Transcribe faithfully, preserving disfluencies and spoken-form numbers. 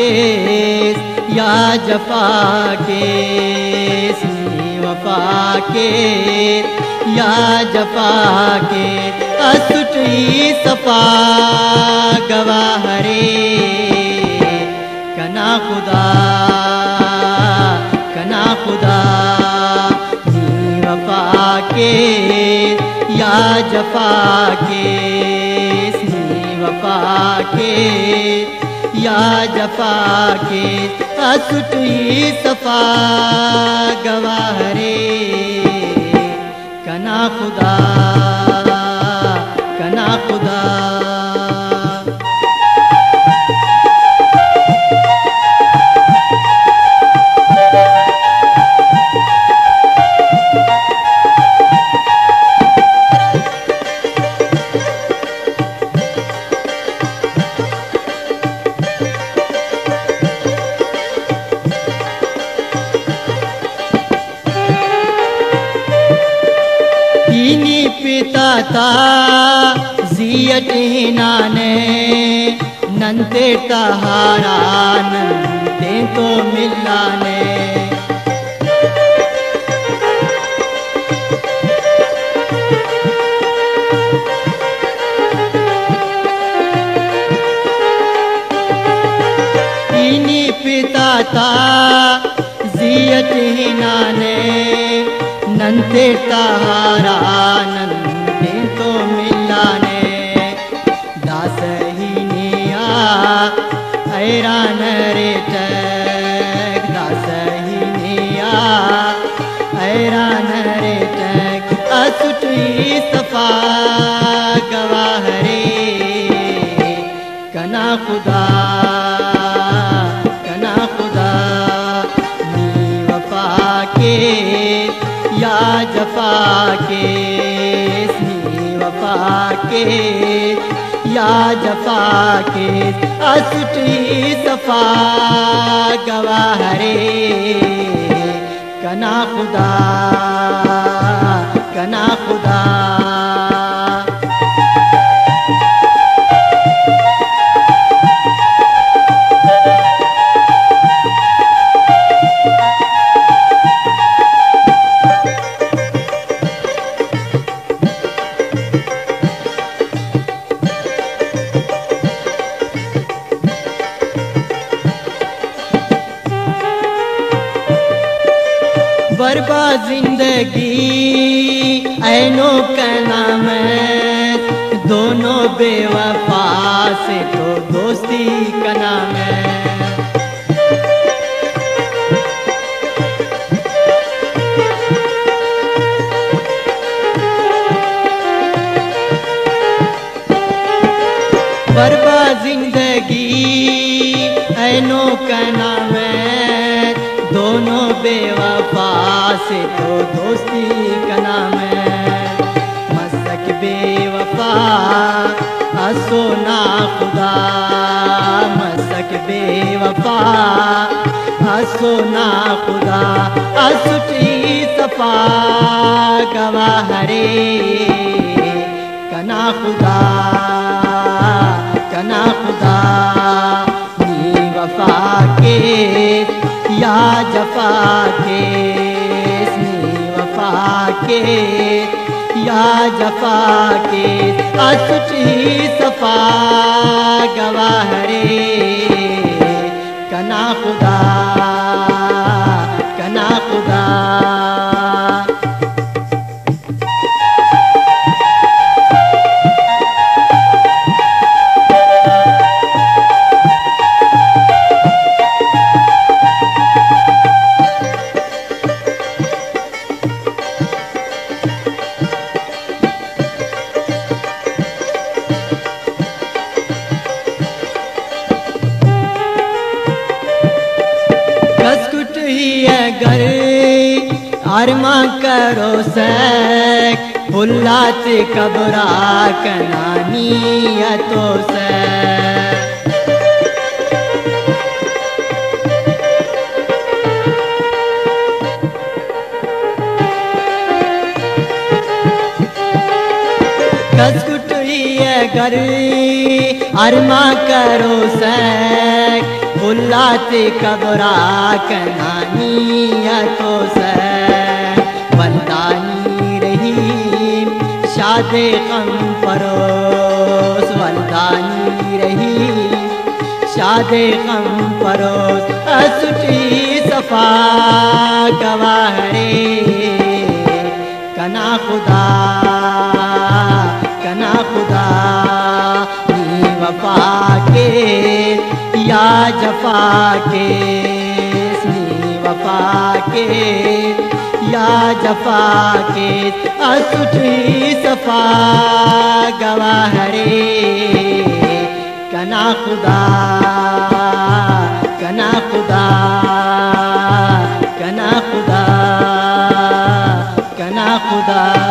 के या जफा के सी वफा के या जफा के असुटी सफा गवाहरे कना खुदा कना खुदा नी वफा के या जफा के सी वफा के या जफा के असुटी सफा गवाहरे कना खुदा कना खुदा। पिता ता जियत नाने नंते तहारा नंते तो मिलाने इनी पिता ता जियत नाने नंते तहारा नंते तो मिलाने दास ही निया ऐरान रे टक दास ही निया ऐरान रे टक असुटी सफा गवाहरे कना खुदा कना खुदा नी वफा के या जफा के सी वफा के या जफा के असुटी सफा गवाहरे कना खुदा कना खुदा। बर्बाद जिंदगी ऐनो का नाम है दोनों बेवफा से तो दोस्ती का नाम है बर्बाद जिंदगी ऐनो का नाम है दोनों बेवफा से तो दोस्ती का नाम है मस्तक बेवफा हंसो ना खुदा मस्तक बेवफा हंसो ना खुदा असुटी सफा गवाहरे कना खुदा कना खुदा नी वफा के या जफा के सी वफा के या जफा के असुटी सफा गवाहरे कना खुदा कना खुदा। अगर अरमा करो सक फुल्लात कबरा कनानियतो से कसकुट अगर अरमा करो सक फुल्लात कबरा कनानियतो से वल्दानी रही शादे गम परोस वल्दानी रही शादे गम परोस असुटी सफा गवाहरे कना खुदा कना खुदा नी वफा के या जफा के नी वफा के या जफा के असुठी सफा गवाहरे कना खुदा कना खुदा कना खुदा कना खुदा